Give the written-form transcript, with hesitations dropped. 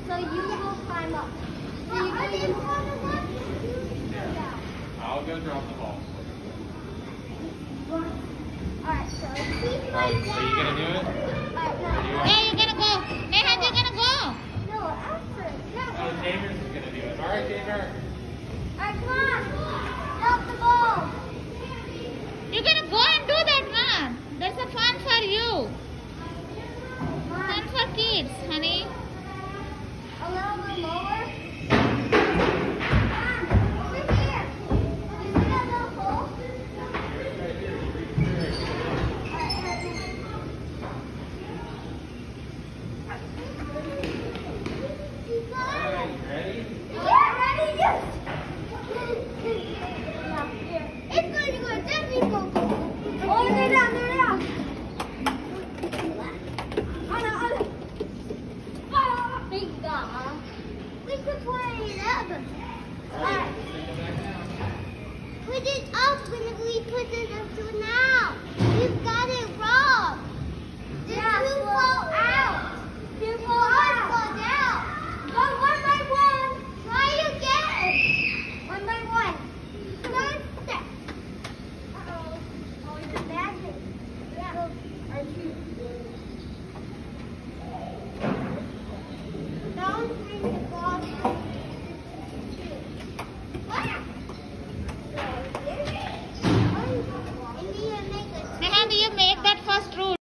So you will climb up. So you Yeah. I'll go drop the ball. Alright, so keep Are you gonna do it? Yeah, you're gonna go. Neha, you're gonna go. No, after. Oh, Tamer's is gonna do it. Alright, Tamer. Alright, come on. Drop the ball. You're gonna go and do that, man. That's a fun for you. Fun for kids, honey. A little bit lower. Over here. You see that little hole? Ready? Yeah, ready? Yes. Now, here. It's going to go. Definitely go. Oh, they're down. They're down. Anna. Oh, big dog. We could play it up. Alright, take it back down. Put it up when we put it up to now. You've got